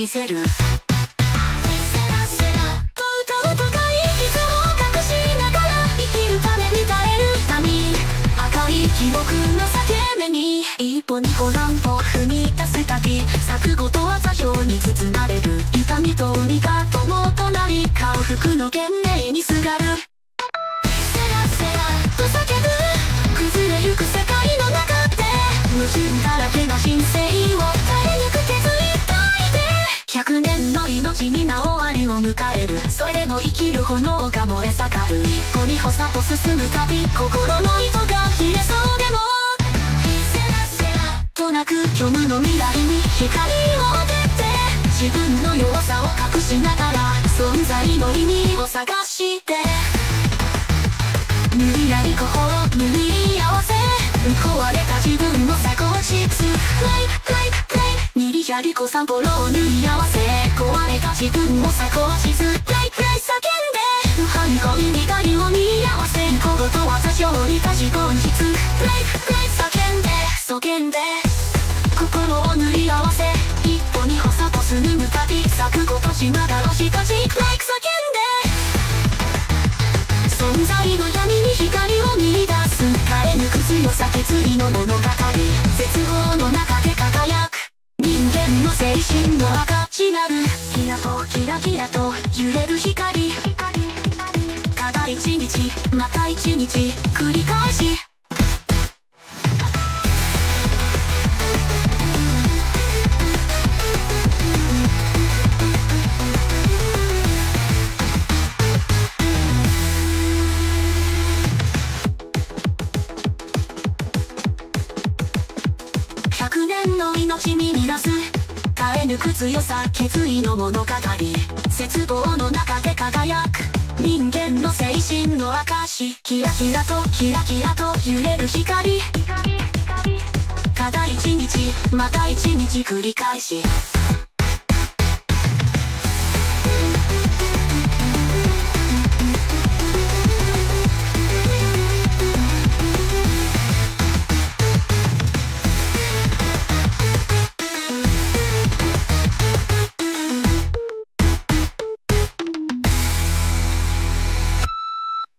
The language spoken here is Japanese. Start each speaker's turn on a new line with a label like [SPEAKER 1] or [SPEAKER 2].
[SPEAKER 1] 見せる。セラセラと歌うとかい傷を隠しながら生きるために耐えるため、赤い記憶の裂け目に一歩二歩何歩踏み出すたび、錯誤とは座標に包まれる。痛みと海が友となり幸福の懸命にすがる。セラセラと叫ぶ崩れゆく世界の中で、矛盾だらけの人生を耐え抜く削りたいで、100年の命にな終わりを迎える。それでも生きる炎が燃え盛る。一歩二歩さと進むたび、心の糸が切れそうでもセラセラとなく虚無の未来に光を当てて、自分の弱さを隠しながら存在の意味を探して、無理やり心を縫い合わせ、壊れた自分を探しつつにりやりこ散歩路を縫い合わせ、壊れた自分を探しつつ叫んで、反抗に光を見合わせ、小言は座標にたし本質叫んで叫んで心を塗り合わせ、一歩二歩さと進む旅、錯誤と島だろしかし叫んで、存在の闇に光を見出す。耐え抜く強さ決意の物語、絶望の中で輝く人間の精神の証なる。キラとキラキラと揺れる光、ただ一日また一日繰り返し、100年の命に乱す耐え抜く強さ決意の物語、絶望の中で輝く人間の精神の証、キラキラとキラキラと揺れる光、ただ一日また一日繰り返し。